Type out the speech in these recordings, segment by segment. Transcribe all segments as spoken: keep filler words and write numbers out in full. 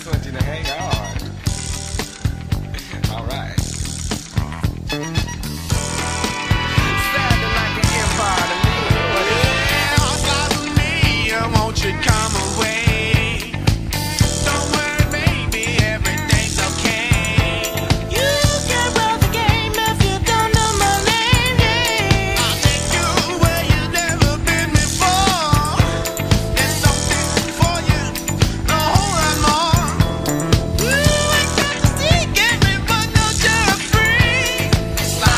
just want you to hang on. All right. Sounding like an empire to me. What is it? Yeah, follow me, won't you come away? Don't worry, baby, everything's okay. You can run the game if you don't know my name, yeah. I'll take you where you've never been before. There's something for you, a whole lot more. You ain't got to seek it, but don't you're free. It's like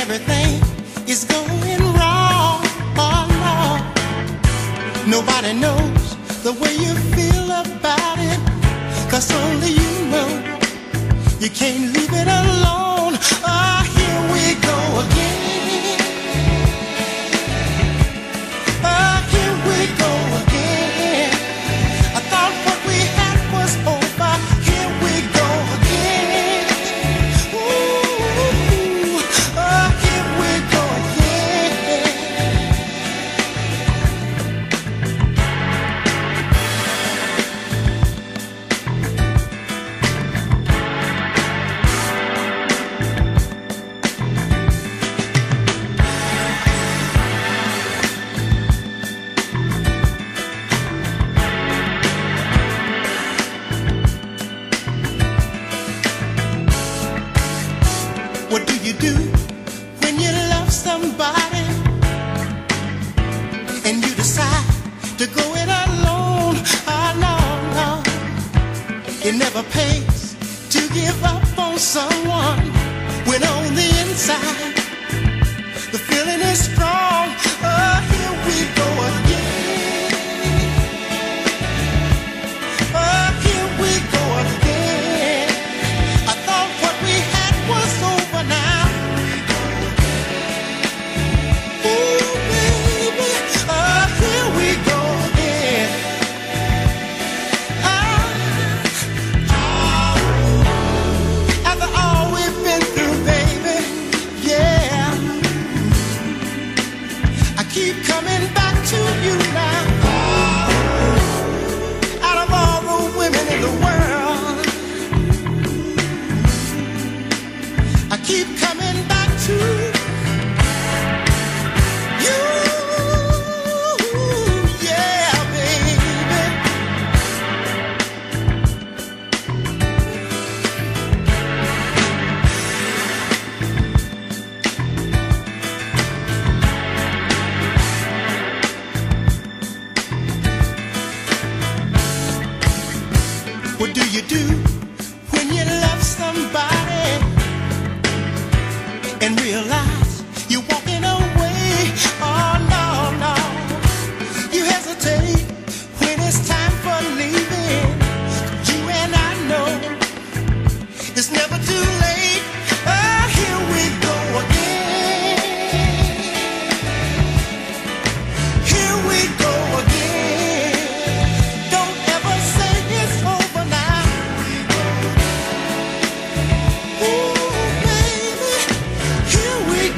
everything is going wrong. Oh Lord, nobody knows the way you feel about it, 'cause only you know. You can't leave it alone. Ah, here we go again. Ah, here we go again. I thought what we had was over. Here we go again. Ooh, ah, here we go again. What do you do when you love somebody and you decide to go it alone? Oh no, no, it never pays to give up on someone when on the inside the feeling is strong. Oh, here we go again. Oh, here we go again. I thought what we had was over now. Ooh, baby, oh, here we go again. Ah, after all we've been through, baby, yeah, I keep coming back to you now. Out of all the women in the world, I keep coming back to you. Yeah, baby. What do you do when you love somebody and realize you're walking away? Oh no, no, you hesitate when it's time for leaving. You and I know it's never too late. Oh, here we go again. Here we go again. Don't ever say it's over now. Ooh, baby, here we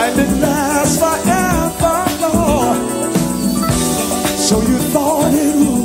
and it lasts forever, Lord. So you thought it would.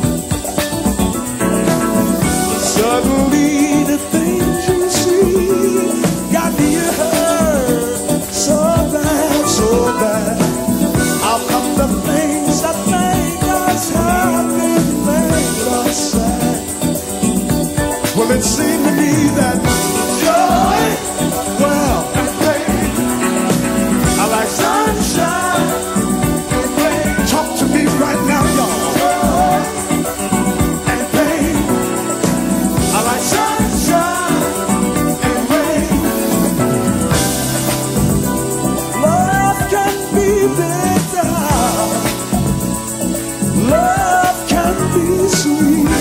Suddenly the things you see got me hurt so bad, so bad. How come the things that make us happy make us sad? Well, it seemed to me that joy, well, and pain, I like sunshine and rain. Talk to me right now, y'all. Joy and pain, I like sunshine and rain. Love can be bitter, love can be sweet.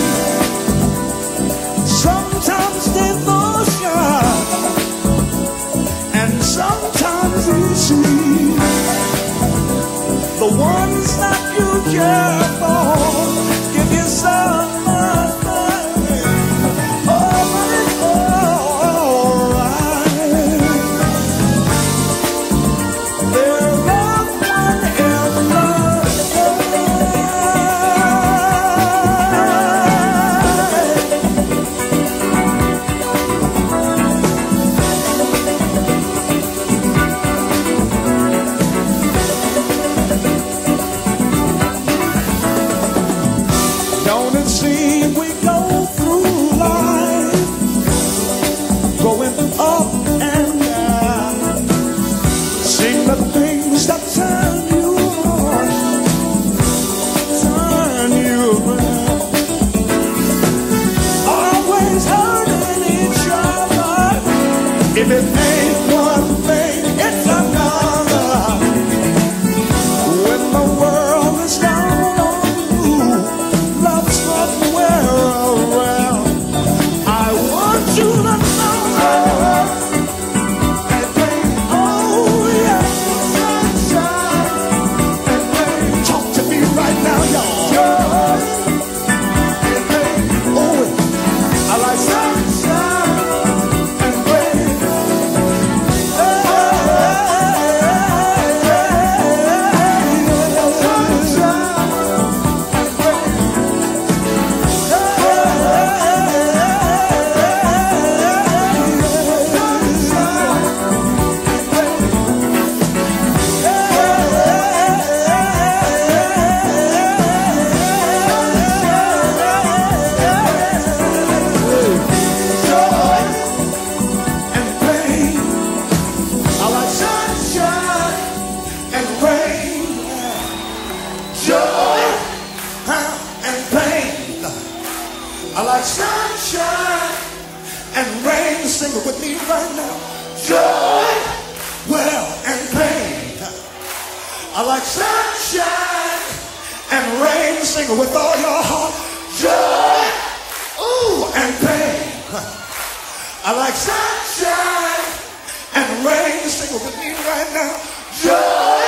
Sometimes devotion and sometimes it's sweet. The ones that you care for give you so much money. Oh, but it's alright. They're loved one in love. Don't it seem we go through life going up and down? Sing the things that turn you on, turn you around. Always hurting each other. If it ain't one thing, it's another. When the world is down on you, love's somewhere around. I want you to know. Oh yeah, sunshine and rain. Talk to me right now, y'all. Joy and pain. Oh, I like sunshine and rain. I like sunshine and rain. Sing it with me right now. Joy, well, and pain. I like sunshine and rain. Sing it with all your heart. Joy, ooh, and pain. I like sunshine and rain. Sing it with me right now. Joy.